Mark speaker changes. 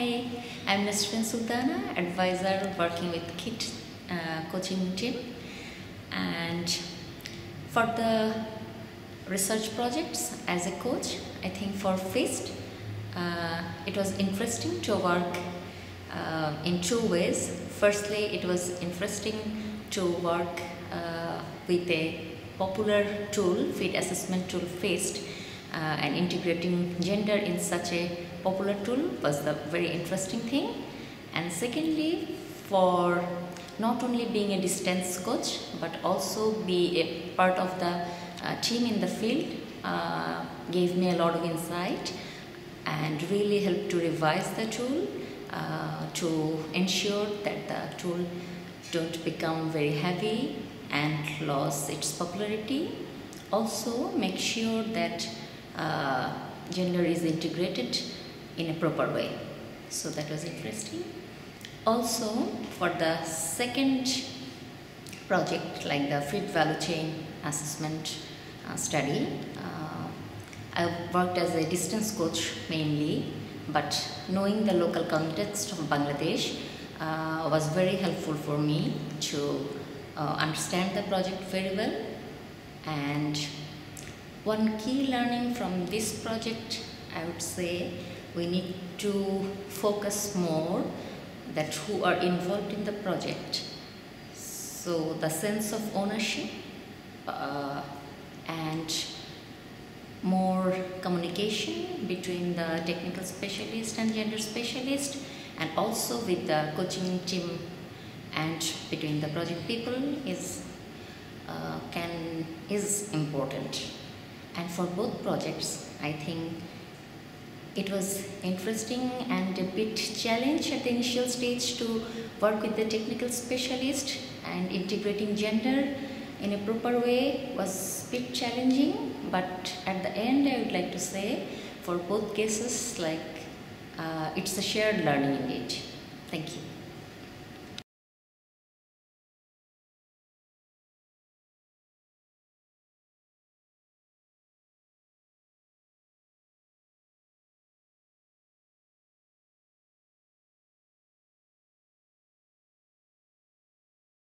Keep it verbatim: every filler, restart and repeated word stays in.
Speaker 1: Hi, I'm Nasrin Sultana, advisor working with KIT uh, coaching team, and for the research projects as a coach, I think for FEAST, uh, it was interesting to work uh, in two ways. Firstly, it was interesting to work uh, with a popular tool, feed assessment tool FEAST, uh, and integrating gender in such a popular tool was the very interesting thing. And secondly, for not only being a distance coach but also be a part of the uh, team in the field uh, gave me a lot of insight and really helped to revise the tool uh, to ensure that the tool don't become very heavy and lose its popularity. Also make sure that uh, gender is integrated in a proper way. So that was interesting. Also for the second project, like the feed value chain assessment uh, study, uh, I worked as a distance coach mainly, but knowing the local context of Bangladesh uh, was very helpful for me to uh, understand the project very well. And one key learning from this project, I would say, we need to focus more that who are involved in the project. So the sense of ownership uh, and more communication between the technical specialist and gender specialist, and also with the coaching team and between the project people is uh, can is important. And for both projects, I think it was interesting and a bit challenge at the initial stage to work with the technical specialist, and integrating gender in a proper way was a bit challenging, but at the end I would like to say for both cases, like uh, it's a shared learning indeed. Thank you.